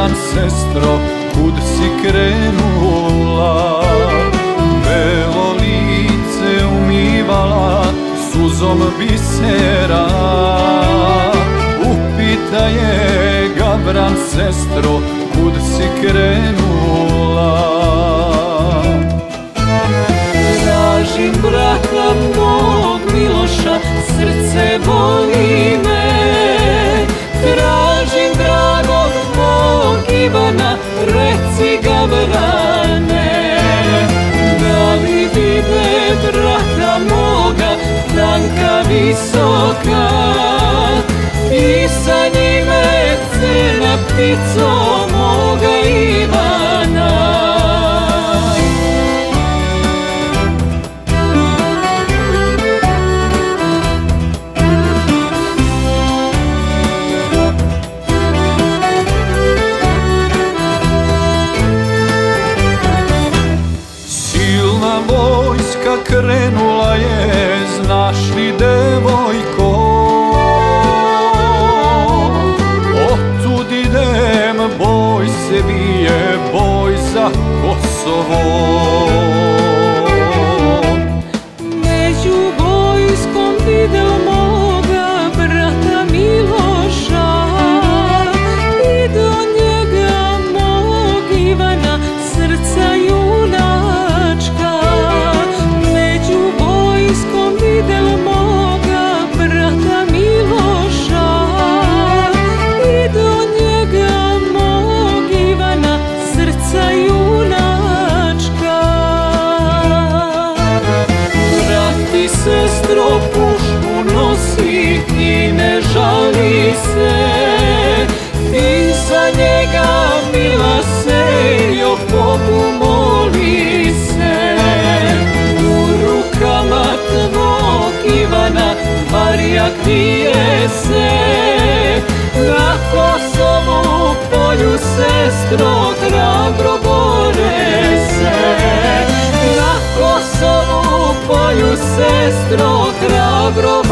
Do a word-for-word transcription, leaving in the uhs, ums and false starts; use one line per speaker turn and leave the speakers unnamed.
Gabran, sestro, kud si krenula? Belo lice umivala suzom bisera. Upita je Gabran, sestro, kud si krenula?
Tražim brata mog Miloša, srce boli me. Tražim dragog mog Ivana, reci Gabrane. Da li vide brata moga, Danka visoka, i sa njime crna ptico moga Ivana.
Vojska krenula je, znaš li, devojko? Otud idem, boj se bije, boj za Kosovo.
Među vojskom videl moga brata Miloša, i do njega mog Ivana srca junačka. Među vojskom videl moga brata Miloša, i do njega mog Ivana srca junačka. Brati, sestro, pušku nosi i ne žali se, ti za njega mila sejo, Bogu moli se. U rukama tvog Ivana Marija krije se, na Kosovu polju, sestro, hrabro bore se. Na Kosovu polju, sestro, hrabro